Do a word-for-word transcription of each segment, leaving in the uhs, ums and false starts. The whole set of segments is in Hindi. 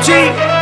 Ji.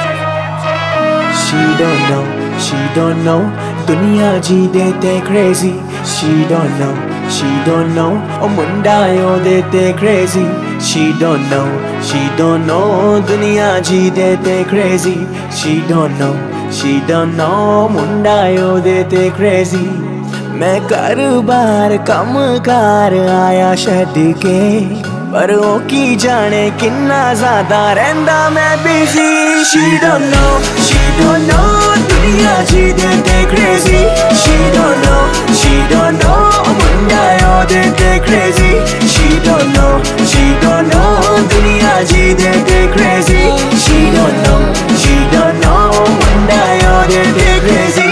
She don't know, she don't know, दुनिया जी देते crazy. She don't know, she don't know, ओ मुंडा यो देते crazy. She don't know, she don't know, दुनिया जी देते crazy. She don't know, she don't know, मुंडा यो देते crazy. मैं घर बार कम कार आया छड्ड के, पर ओ की जाने किन्ना ज्यादा रहंदा मैं busy. She don't know, she don't know, दुनिया जी देते crazy. She don't know, she don't know, मुंडा यो देते crazy. She don't know, she don't know, दुनिया जी देते crazy. She don't know, she don't know, मुंडा यो देते crazy.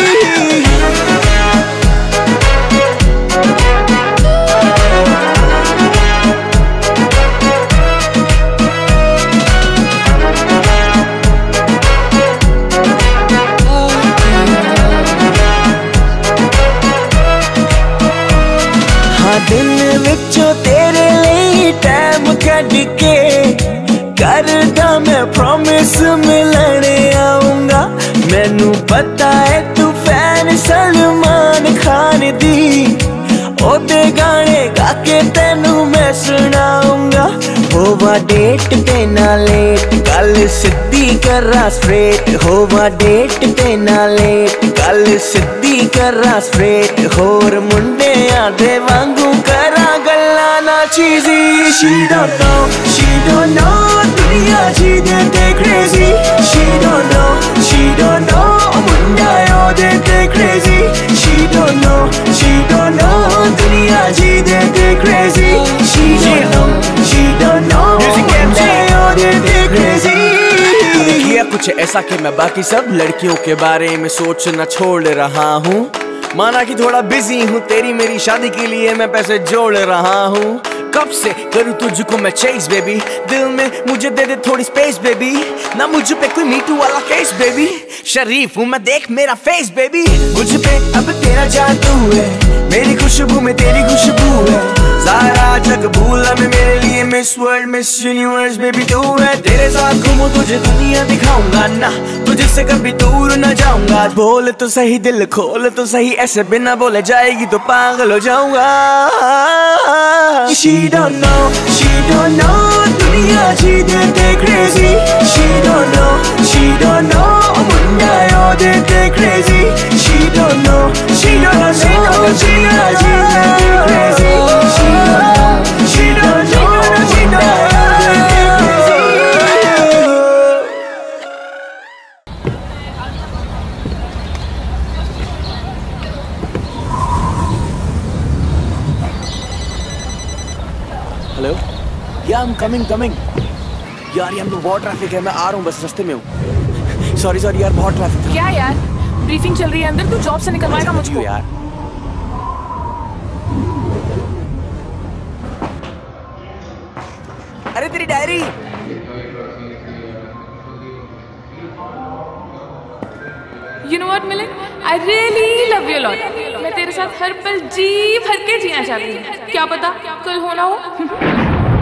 दिन विचों तेरे लिए टाइम कढ के करदा मैं प्रॉमिस मिलने आऊंगा। मैनू पता है तू फैन सलमान खान दी, ओदे गाने गा के तेनू मैं सुनाऊंगा। होवा डेट पे ना लेट, गल सिद्धी करा स्ट्रेट। होवा डेट पे ना लेट, गल सिद्धी करा स्ट्रेट। होर मुंडे आदे वांगू करा गल्ला ना चीजी। She don't know, she don't know, दुनिया जी देते crazy. She don't know, she don't know, मुंडा यो देते crazy. She don't know, she don't know, दुनिया जी देते crazy. She don't know, she don't know, मुंडा यो देते crazy. किया कुछ ऐसा कि मैं बाकी सब लड़कियों के बारे में सोचना छोड़ रहा हूँ। माना कि थोड़ा बिजी हूँ, तेरी मेरी शादी के लिए मैं पैसे जोड़ रहा हूँ। कब से करूँ तुझको मैं चेस बेबी, दिल में मुझे दे दे थोड़ी स्पेस बेबी। ना मुझ पे कोई मीटू वाला केस बेबी, शरीफ हूँ मैं देख मेरा फेस बेबी। मुझ पे अब तेरा जादू है, मेरी खुशबू में तेरी खुशबू है। सारा जग भूला मैं मेरे लिए Miss World Miss Universe baby तू है। तेरे साथ घूमूं तुझे दुनिया दिखाऊंगा ना, तुझसे कभी दूर न जाऊंगा। बोल तो सही दिल खोल तो सही, ऐसे बिना बोले जाएगी तो पागल हो जाऊंगा। She don't know, she don't know, दुनिया जी देते crazy. She don't know, she don't know, मुंडा यो देते crazy. She don't know, she don't know, she don't know, दुनिया जी देते crazy. She don't know, she don't know, she don't know, देते crazy. हेलो, या I'm coming coming। यार ये हम लोग बहुत ट्रैफिक है, मैं आ रहा हूँ बस रास्ते में हूँ। सॉरी सॉरी यार बहुत ट्रैफिक था। क्या यार ब्रीफिंग चल रही है अंदर, तू जॉब से निकलवाएगा मुझको यार। अरे तेरी diary. You know what Milan, I really love you lot. मैं तेरे साथ हर पल जी भर के जीना चाहती हूँ। क्या पता कल होना हो।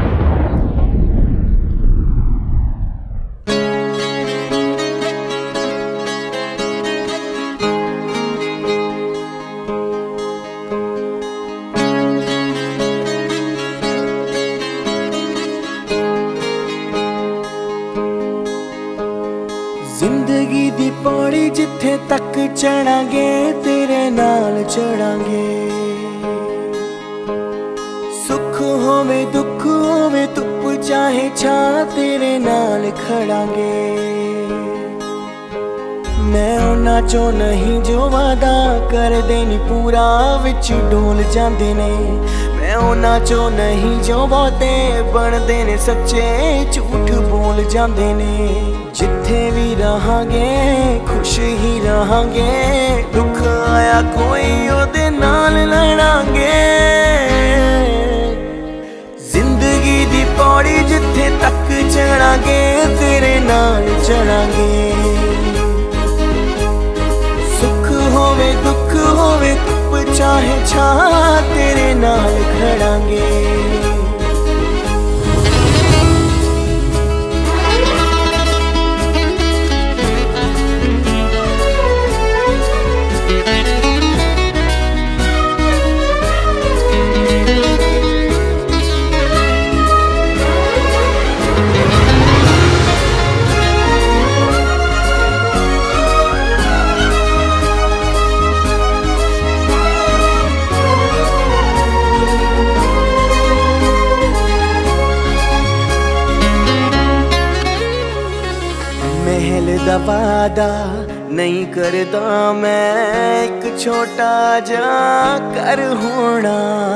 जिंदगी दी पौड़ी जिथे तक चढ़ांगे तेरे नाल चढ़ांगे। सुख होवे दुख होवे धुप चाहे छा तेरे नाल खड़ांगे। मैं उन्हां चों नहीं जो वादा कर देनी पूरा विच डोल जांदे ने। मैं उन्हां चों नहीं जो बहुते बनदे ने सच्चे झूठ बोल जांदे ने। जिथे भी रहांगे खुश ही रहांगे, दुख आया कोई ओदे नाल लड़ांगे। जिंदगी दी पौड़ी जिथे तक चढ़ांगे तेरे नाल चढ़ांगे। सुख होवे दुख होवे धुप चाहे छा तेरे नाल खड़ांगे। दा वादा नहीं करदा मैं, एक छोटा जा कर होना।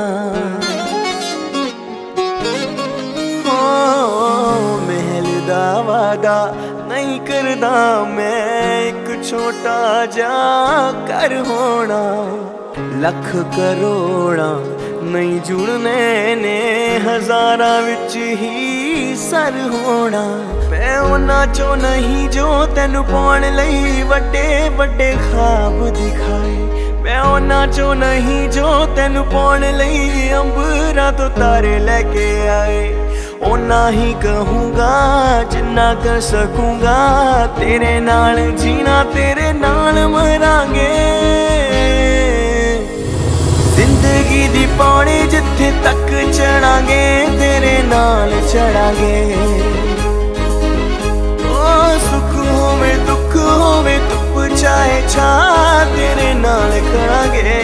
हो महल दा वादा नहीं करदा मैं, एक छोटा जा कर होना। लख करोड़ा नहीं जुड़ने ने, हजारां विच ही सर होना। मैं उन्हां चों नहीं जो तेनू पाउण लई वड्डे वड्डे ख्वाब दिखाए। मैं उन्हां चों नहीं जो तेनू पाउण लई अंबरां तो तारे लेके आए। ओना ही कहूँगा जिन्ना कर सकूँगा, तेरे नाल जीना तेरे नाल मरांगे। जिंदगी दी पौड़ी जिथे तक चढ़ांगे, तेरे नाल चढ़ांगे। ओ सुख होवे दुख होवे धुप चाहे छा, तेरे नाल खड़ांगे।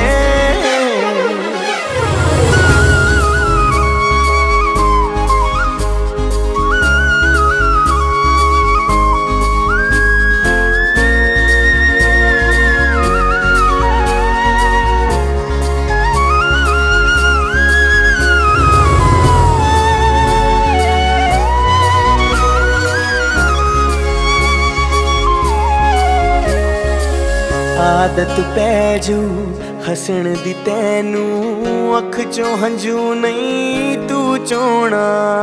आदत पैजू हसन दी तैनू, अख चों हंजू नहीं तू चोना।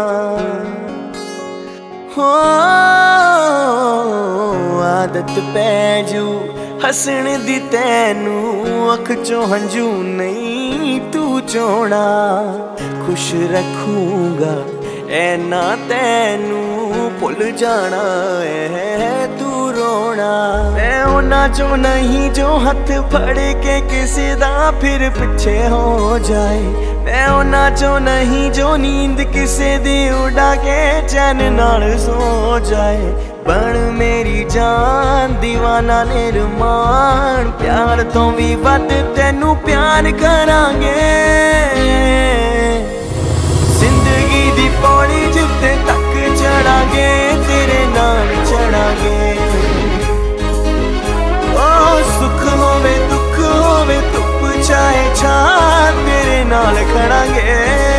हो आदत पैजू हसन दी तैनू, अख चों हंजू नहीं तू चोना। खुश रखूंगा ऐ ना तैनू, भुल जाना है तू रोना। मैं उन्हां चों नहीं जो हथ फड़ के किसी दा फिर पिछे हो जाए। मैं उन्हां चों नहीं जो नींद किसी दी उड़ा के चैन नाल सो जाए। बन मेरी जान दीवाना निर्माण, प्यार तो भी वध तेनू प्यार करांगे। जिंदगी दी पौड़ी जिथे तक चढ़ांगे, तेरे नाल चढ़ांगे। ओ सुख होवे दुख होवे धुप चाहे छा, तेरे नाल खड़ांगे।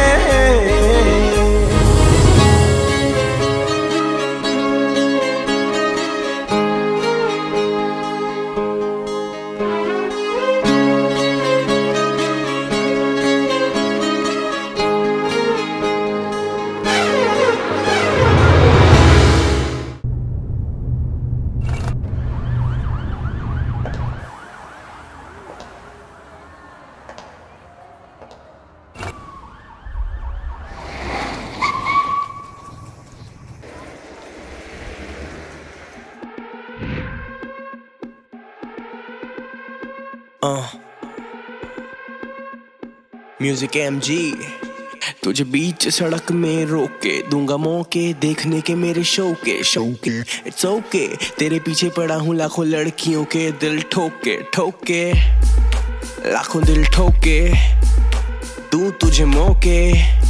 म्यूजिक एम जी तुझे बीच सड़क में रोक के दूंगा मौके, देखने के मेरे शो के शो के। इट्स ओके तेरे पीछे पड़ा हूँ लाखों लड़कियों के दिल ठोके ठोके, लाखों दिल ठोके दूं तुझे मौके।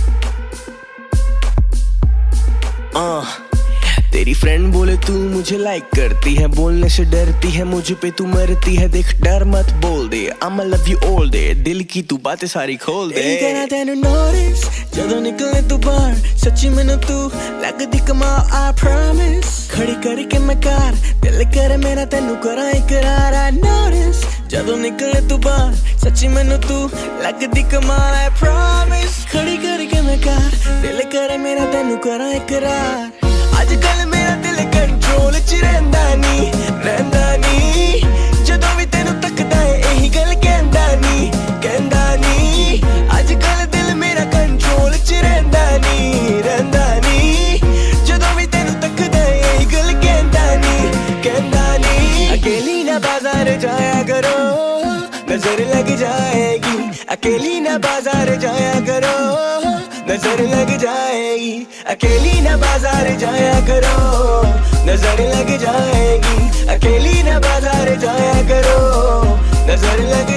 आ, तेरी फ्रेंड बोले तू मुझे लाइक करती है, बोलने से डरती है मुझ पे तू मरती है। देख डर मत बोल दे, I'ma love you all day, दिल की तू बातें सारी खोल दे। तेरा तेनू नोटिस जदों निकले तू बाहर, सच्ची मैनू तू लगदी कमाल I promise। खड़ी करके मैं कार दिल करे मेरा तेनू करा इकरार I notice। जदों निकले तू बाहर सच्ची मैनू तू लगदी कमाल I promise। खड़ी करके मैं कार दिल करे मेरा तेनू करा इकरार। अजकल मेरा दिल कंट्रोल च रहिंदा नी रहिंदा नी, जदों भी तेनू तकदा है यही गल कहंदा नी कहंदा नी। अजकल दिल मेरा कंट्रोल च रहिंदा नी रहिंदा नी, जदों भी तेनू तकदा है यही गल कहंदा नी कहंदा नी। अकेली ना बाजार जाया करो नजर लग जाएगी, अकेली ना बाजार जाया करो नजर लग जाएगी। अकेली ना बाजार जाया करो नजर लग जाएगी, अकेली ना बाजार जाया करो नजर लग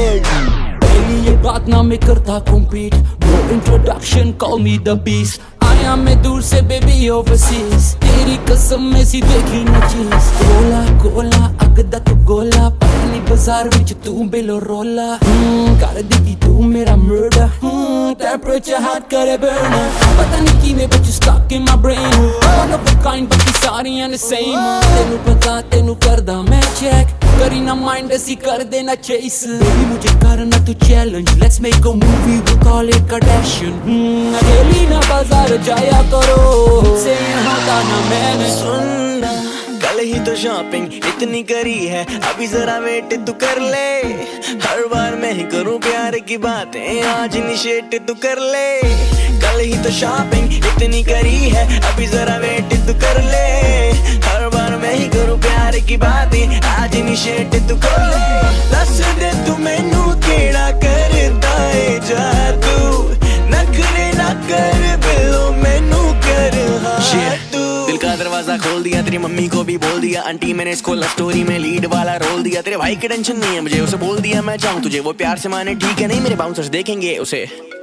जाएगी। ये बात ना मैं करता compete, no introduction call me the beast। I आया मैं दूर से बेबी ओवरसीज, तेरी कसम में सी देखी न चीज। कोला कोला अगदा तू गोला, पटनी बाजार विच तू बेलो रोला। कर दी तू मेरा मर्डर, टेम्परेचर हार्ट करे बर्नर। पता नहीं किवें but stuck in my brain, one of the kind बाकी सारियां द सेम। तेनू पता तेनू करदा मैं चेक, करी ना माइंड ऐसी कर देना चेस। बेबी मुझे करना तू challenge, let's make a movie we call it Kardashian. अकेली ना बाजार जाया करो, से होता ना मैंने सुनना। कल ही तो शॉपिंग इतनी करी है, अभी जरा वेट तू कर ले। हर बार मैं ही करूं प्यार की बातें, आज इनिशिएट तू कर ले। कल ही तो शॉपिंग इतनी करी है, अभी जरा वेट तू कर ले। हर बार मैं ही करूं प्यार की बातें, आज इनिशिएट तू कर ले। दस दे तू मैनू केड़ा करदा है जादू, नखरे ना कर बिलो मैनू कर हाँ तू। दिल का दरवाजा खोल दिया, तेरी मम्मी को भी बोल दिया। आंटी मैंने इसको लव स्टोरी में लीड वाला रोल दिया। तेरे भाई की टेंशन नहीं है मुझे, उसे बोल दिया मैं चाहूँ तुझे वो प्यार से माने, ठीक है नहीं मेरे बाउंसर्स देखेंगे उसे।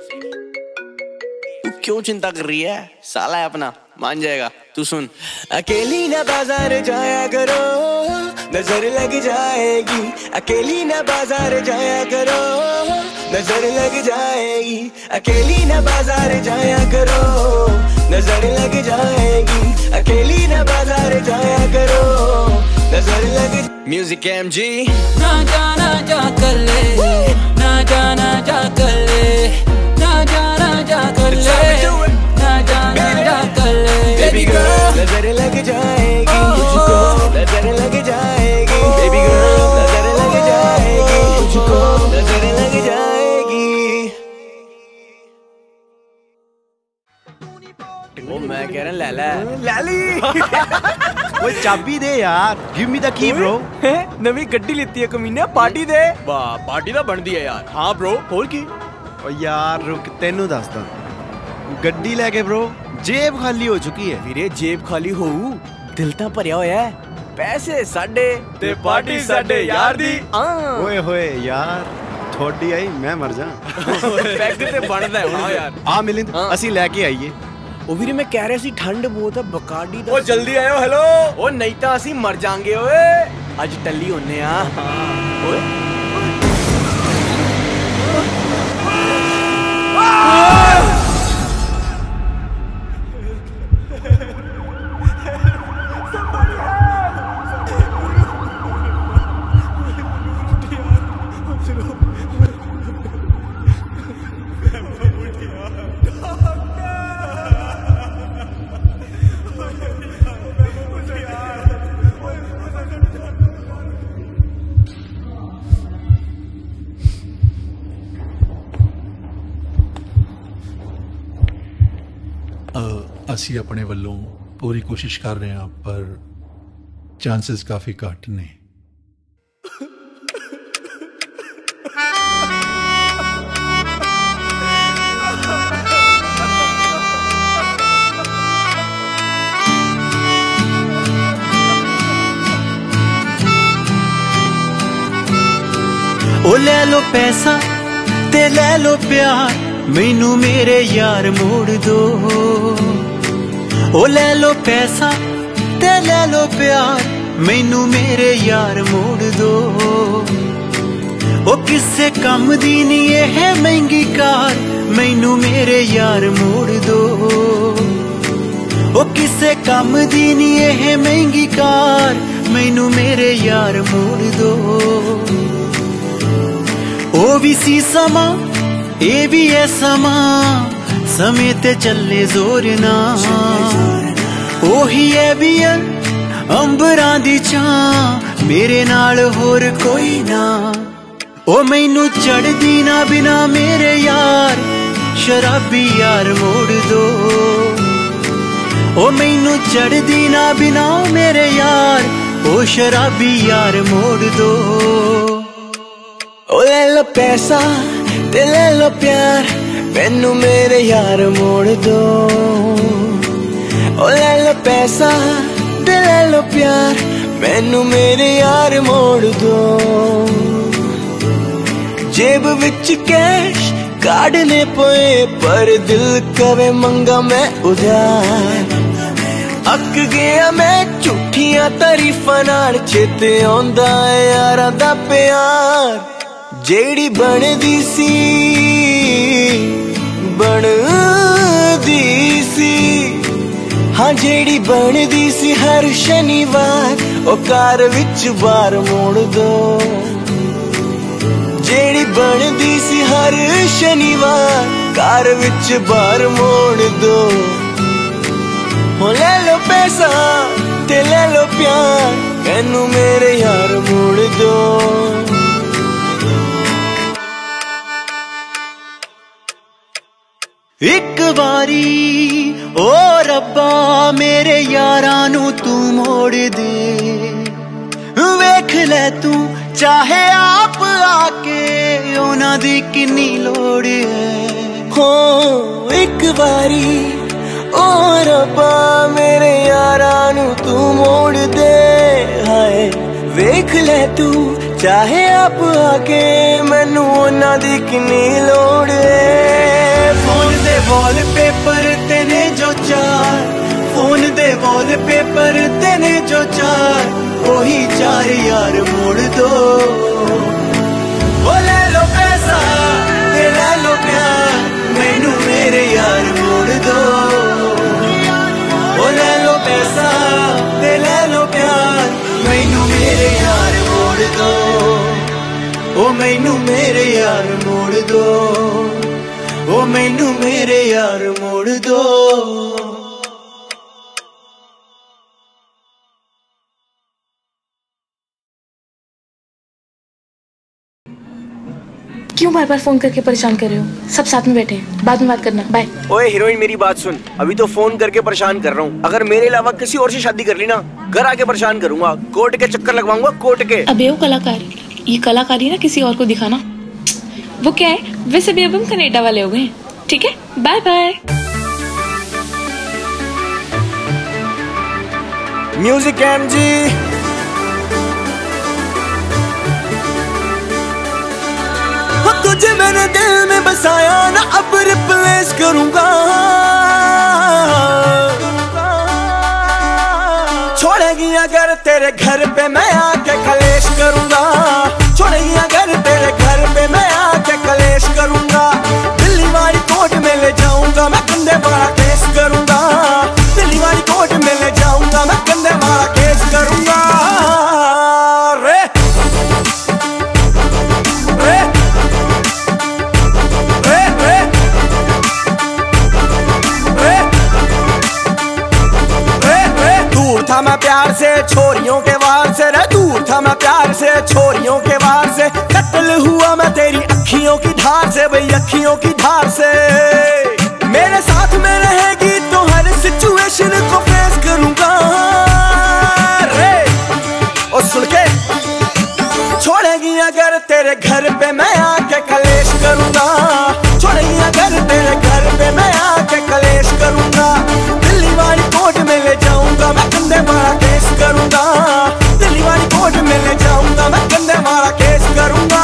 तू क्यों चिंता कर रही है, साला है अपना, मान जाएगा। तू सुन, अकेली ना बाजार जाया करो, नजर लग जाएगी। अकेली ना बाजार जाया करो, नजर लग जाएगी। अकेली ना बाजार जाया करो, नजर लग जाएगी। अकेली ना बाजार जाया करो, नजर लग। Music M G. ना जाना जा कर ले, ना जाना जा कर ले, ना जाना जा कर ले, ना जाना जा कर ले। बेबी गर्ल नजर लग जाएगी तुझको, नजर लग जाएगी। बेबी गर्ल नजर लग जाएगी तुझको, नजर लग जाएगी। वो मैं कह रहा लैला लैली। वो चाबी दे यार, give me the key bro. नवी गड्डी लेती है कमीने, पार्टी दे। वाह पार्टी तो बनती है यार। हाँ ब्रो होर की। ओ यार रुक तेनू दसदा, गड्डी लेके ब्रो जेब खाली हो चुकी है। ਵੀਰੇ जेब खाली होऊ, दिल ਤਾਂ ਭਰਿਆ ਹੋਇਆ ਹੈ। ਪੈਸੇ ਸਾਡੇ ਤੇ ਪਾਰਟੀ ਸਾਡੇ ਯਾਰ ਦੀ। ਓਏ ਹੋਏ यार थोड़ी आई मैं मर जा। ਪੈਗ ਤੇ ਬਣਦਾ ਹੁਣ ਯਾਰ। ਆ ਮਿਲਿੰਦ ਅਸੀਂ ਲੈ ਕੇ ਆਈਏ। ਉਹ ਵੀਰੇ ਮੈਂ ਕਹਿ ਰਿਹਾ ਸੀ ਠੰਡ ਬਹੁਤ ਹੈ ਬਕਾਡੀ ਦਾ। ਉਹ ਜਲਦੀ ਆਇਓ ਹੈਲੋ। ਉਹ ਨਹੀਂ ਤਾਂ ਅਸੀਂ ਮਰ ਜਾਾਂਗੇ ਓਏ, ਅੱਜ ਟੱਲੀ ਹੁੰਨੇ ਆ। ਓਏ ਅਸੀਂ ਆਪਣੇ ਵੱਲੋਂ ਪੂਰੀ ਕੋਸ਼ਿਸ਼ ਕਰ ਰਹੇ ਹਾਂ, ਪਰ ਚਾਂਸਸ ਕਾਫੀ ਘੱਟ ਨੇ। ओ ले लो पैसा ते ले लो प्यार, मैनू मेरे यार मोड़ दो। ओ ले लो पैसा ते ले लो प्यार, मैनू मेरे यार मोड़ दो। ओ किसे कम दी नी है महंगी कार, मैनू मेरे यार मोड़ दो। ओ किसे कम दी नी है महंगी कार, मैनू मेरे यार मोड़ दो। ओ भी सी समा ए भी है समा, समय ते चले जोर ना। ओही है भी है अंबरां दी छां, मेरे नाल होर कोई ना। ओ मैनू चढ़दी ना बिना मेरे यार, शराबी यार मोड़ दो। ओ मैनू चढ़दी ना बिना मेरे यार, ओ शराबी यार मोड़ दो। ओ ले लो पैसा ते ले लो प्यार, मैनू मेरे यार मोड़ दो। ओ ले लो पैसा ते ले लो प्यार, मैनू मेरे यार मोड़ दो। जेब विच कैश काटने पे पर दिल कवे मंगा मैं उधार। अक गया मैं झूठियां तारीफां नाल चेते आउंदा है यारां दा प्यार। जेड़ी बनदी सी बनदी सी, हाँ जेड़ी बनदी सी हर शनिवार ओ कार विच बार मोड़ दो। जेड़ी बनदी सी हर शनिवार कार विच बार मोड़ दो। हो ले लो पैसा ते ले लो प्यार, मैनू मेरे यार मोड़ दो। एक बारी ओ रब्बा मेरे यारां नू तू मोड़ दे। वेख ले तू चाहे आप आके उन्हां दी किन्नी लोड़ है। हो एक बारी ओ रब्बा मेरे यारां नू तू मोड़ दे। हाय वेख ले तू चाहे आप आके मैनू उन्हां दी किन्नी लोड़ है। फोन दे वॉलपेपर तेने जो चार, फोन दे वॉलपेपर तेने जो चार, वही चार यार मोड़ दो। ओ ले लो पैसा ते ले लो प्यार, मैनू मेरे यार मोड़ दो। ओ ले लो पैसा ते ले लो प्यार, मैनू मेरे यार मोड़ दो। ओ मैनू मेरे यार मोड़ दो। ओ मैनू मेरे यार मोड़ दो। क्यों बार बार फोन करके परेशान कर रहे हो? सब साथ में बैठे हैं, बाद में बात करना। बाय। ओए हीरोइन मेरी बात सुन, अभी तो फोन करके परेशान कर रहा हूँ। अगर मेरे अलावा किसी और से शादी कर ली ना, घर आके परेशान करूंगा, कोर्ट के चक्कर लगवाऊंगा कोर्ट के। अबे वो कलाकार, ये कलाकारी ना किसी और को दिखाना। वो क्या है, वैसे भी अब हम कनाडा वाले हो गए। ठीक है, bye bye. Music M G. तुझे मैंने दिल में बसाया ना, अब रिप्लेस करूंगा। छोड़ेगी अगर तेरे घर पे मैं आके कलेश करूंगा। छोड़ेगी अगर तेरे घर पे मैं आके कलेश करूंगा। दिल्ली वाली कोर्ट में ले जाऊंगा मैं, कंधे वाला केस करूंगा। दिल्ली वाली कोर्ट में ले जाऊंगा मैं, कंधे वाला केस करूंगा। रे रे था मैं प्यार से छोरियों के वार से, रे दूर था मैं प्यार से छोरियों के वार से। कत्ल हुआ मैं तेरी अखियों की धार से, भाई अखियों की धार से। मेरे साथ में रहेगी तो हर सिचुएशन को फेस करूंगा। रे ओ सुन के, छोड़ेगी अगर तेरे घर पे मैं आके कलेश करूंगा। छोड़ेगी अगर तेरे घर पे मैं आके कलेश करूंगा। दिल्ली वाली कोर्ट में ले जाऊंगा मैं, कंधे वाला केस करूंगा। दिल्ली वाली कोर्ट में ले जाऊंगा मैं, कंधे वाला केस करूंगा।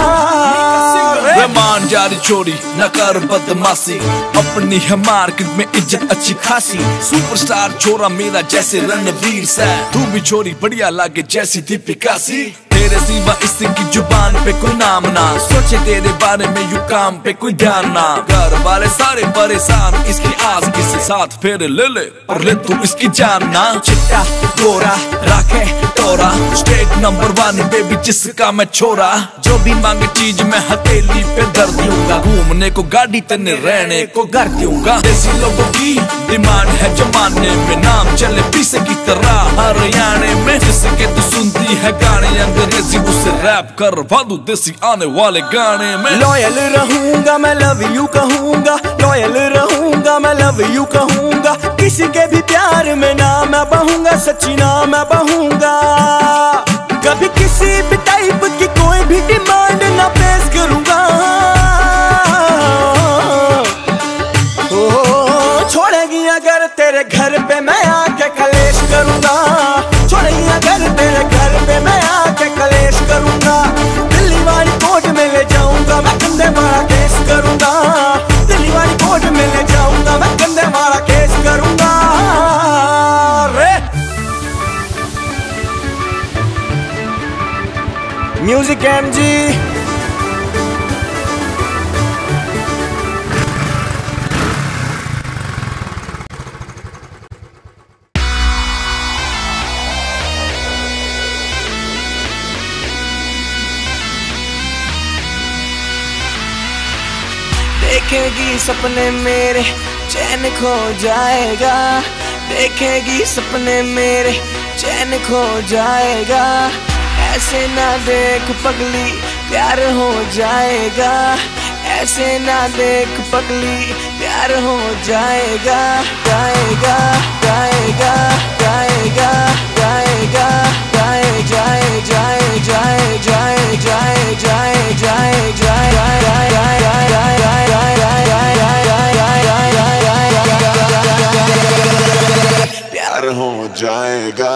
मान जारी छोरी न कर बदमाशी, अपनी है मार्केट में इज्जत अच्छी खासी। सुपरस्टार छोरा मेरा जैसे रणवीर सा, तू भी छोरी बढ़िया लागे जैसी दीपिका सी। तेरे सिवा इसकी जुबान पे कोई नाम ना, सोचे तेरे बारे में यू काम पे कोई ध्यान ना। घर वाले सारे परेशान इसकी आस किसी साथ फेरे ले ले, पर ले तू इसकी जान ना। चिट्टा गोरा राखे तोरा, स्टेट नंबर वन बेबी जिसका मैं छोरा। जो भी मांगे चीज मैं हथेली पे धर दूंगा, घूमने को गाड़ी तेने रहने को घर दूंगा। देसी लोगों की डिमांड है जमाने में, नाम चले पीसे की तरह हरियाणे में। जिसके तू सुनती है गाने अंग्रेजी, उसे रैप कर वादू देसी आने वाले गाने में। लॉयल रहूंगा मैं, लव यू कहूंगा। लॉयल रहूंगा मैं, लव यू कहूंगा। किसी के भी प्यार में ना मैं बहूंगा, सच्ची ना मैं बहूंगा। कभी किसी भी टाइप की कोई भी डिमांड ना पेश करूंगा। ओ छोड़ेगी अगर तेरे घर पे मैं आके कलेश करूंगा। छोड़ेगी अगर तेरे घर पे मैं आके कलेश करूंगा। दिल्ली वाली कोर्ट में ले जाऊंगा मैं, कंधे वाला केस करूंगा। Music M G. देखेगी सपने मेरे चैन खो जाएगा, देखेगी सपने मेरे चैन खो जाएगा। ऐसे ना देख पगली प्यार हो जाएगा, ऐसे ना देख पगली प्यार हो जाएगा। जाएगा जाएगा जाएगा जाएगा जाए जाए जाए जाए जाए जाए जाए जाए जाए प्यार हो जाएगा।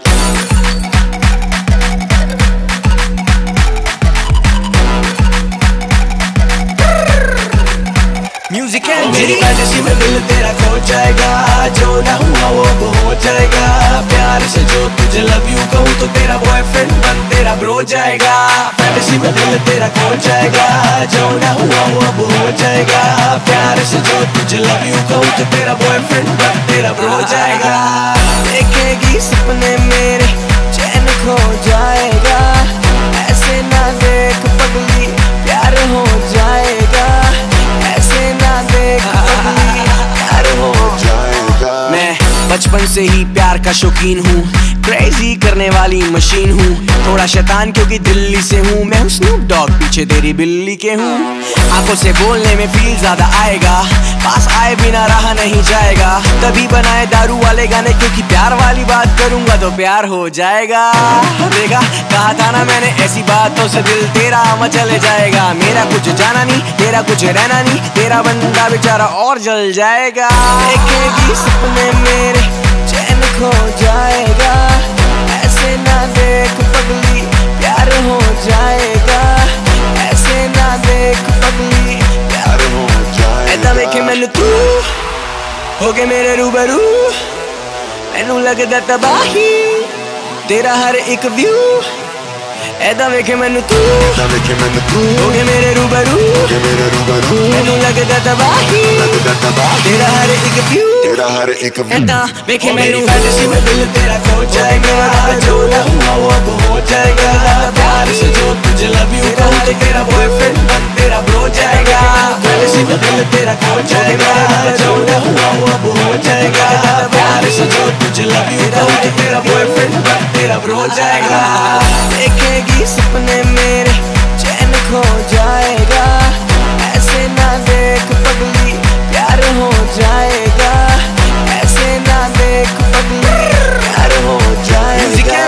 म्यूजिक है मेरी फैंटेसी में दिल तेरा खो जाएगा, जो ना हुआ वो तो हो जाएगा। प्यार से जो तुझे लव यू कहूँ तो तेरा बॉयफ्रेंड बन तेरा ब्रो जाएगा। फैंटेसी में दिल तेरा खो जाएगा, जो ना हुआ वो अब हो जाएगा। प्यार से जो तुझे लव यू कहूँ तो तेरा बॉयफ्रेंड बन तेरा ब्रो जाएगा। देखेगी सपने मेरे चैन खो जाएगा, ऐसे ना देख पगली प्यार हो जाएगा, ऐसे ना देख पगली प्यार हो जाएगा। मैं बचपन से ही प्यार का शौकीन हूँ, क्रेजी करने वाली मशीन हूँ। थोड़ा शैतान क्योंकि दिल्ली से हूँ, मैं हूँ स्नूप डॉग पीछे तेरी बिल्ली के हूँ। आंखों से बोलने में फील ज्यादा आएगा, पास आए बिना रहा नहीं जाएगा। तभी बनाए दारू वाले गाने क्योंकि प्यार वाली बात करूंगा तो प्यार हो जाएगा। देखा कहा था ना मैंने, ऐसी बातों से दिल तेरा मचल जाएगा। मेरा कुछ जाना नहीं, तेरा कुछ रहना नहीं, तेरा बंदा बेचारा और जल जाएगा। देखेगी सपने मेरे चैन खो जाएगा, ऐसे ना देख पगली प्यार हो जाएगा, ऐसे ना देख पगली प्यार हो जाएगा। ऐदा वेखे मैनू तू हो गए मेरे रूबरू, मैनू लगदा तबाही तेरा हर एक व्यू। ऐदा वेखे मैनू तू हो गए मेरे रूबरू, मैनू लगदा तबाही तेरा हर एक व्यू, तेरा हर एक व्यू। ऐदा वेखे मैनू फैंटेसी में दिल तेरा खो जाएगा, जो ना हुआ वो अब हो जाएगा। प्यार से जो तुझे लव यू कहूँ तो तेरा बॉयफ्रेंड बन तेरा ब्रो जाएगा। फैंटेसी में दिल तेरा खो जाएगा, जो ना हुआ वो अब हो जाएगा। प्यार से जो तुझे लव यू कहूँ तो तेरा बॉयफ्रेंड बन तेरा ब्रो जाएगा। देखेगी सपने मेरे चैन खो जाएगा, ऐसे ना देख पगली प्यार हो जाएगा, ऐसे ना देख पगली प्यार हो जाएगा।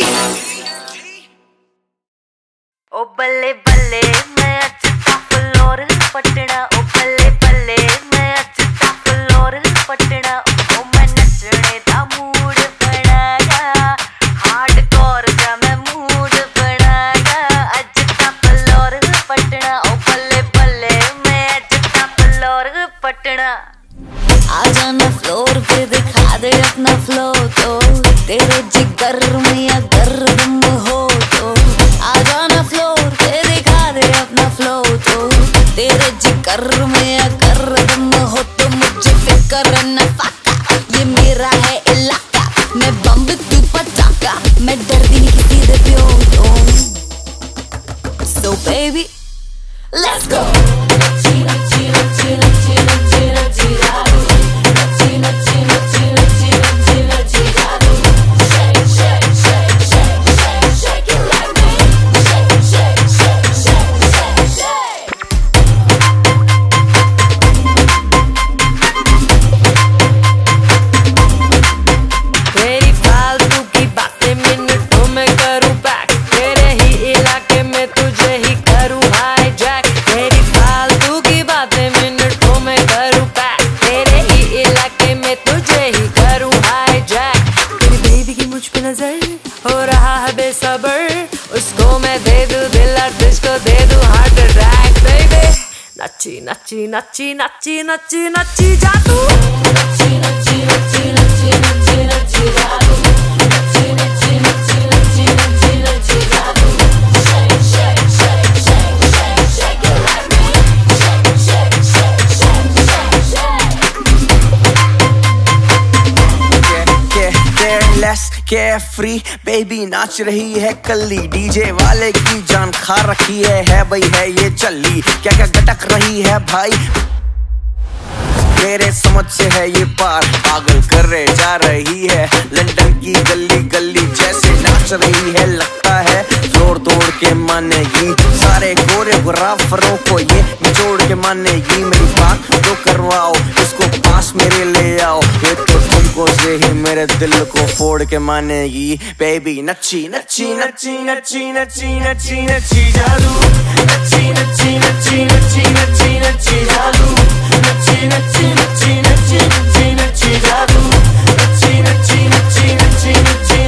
ओ बल्ले बल्ले मैं अच्छा फ्लोर पटना, ओ बल्ले बल्ले मैं अच्छा फ्लोर पटना। ओ मैं नचने दा मूड बनाया, हार्डकोर दा मैं मूड बनाया। अच्छा फ्लोर पटना, ओ बल्ले बल्ले मैं अच्छा फ्लोर पटना। आ जाना फ्लोर पे दिखा दे अपना फ्लो, तो तेरे जिगर में अगर दम हो तो आ जाना फ्लोर पे दिखा दे अपना फ्लो, तो तेरे जिगर में अगर दम हो तो मुझे फिक्र न फाका। ये मेरा है इलाका, मैं बम तू पटाखा, मैं डरती नहीं किसी से प्यो तो। So baby let's go। नची नची नची नची नची नची जा तू, नची नची नची नची नची नची जा तू, नची नची नची नची नची नची जा तू। कैफ्री बेबी नाच रही है कल्ली, डीजे वाले की जान खा रखी है, है भाई है ये चल्ली, क्या क्या गटक रही है भाई मेरे समझ से है ये पार, पागल कर रहे जा रही है, लंदन की गली गली जैसे नाच रही है, लगता है फ्लोर तोड़ के मानेगी, सारे कोरियोग्राफरों को ये निचोड़ के मानेगी, मेरी बात तो करवाओ इसको पास मेरे ले आओ, ये तो तुमको से ही मेरे दिल को फोड़ के मानेगी, बेबी नच्ची नच्ची नच्ची नच्ची नच्ची नच्ची नच्ची जादू, नच्ची नच्ची नच्ची नच्ची नच्ची नच्ची जादू, नच्ची नच्ची नच्ची नच्ची नच्ची नच्ची जादू, नच्ची नच्ची नच्ची नच्ची नच्ची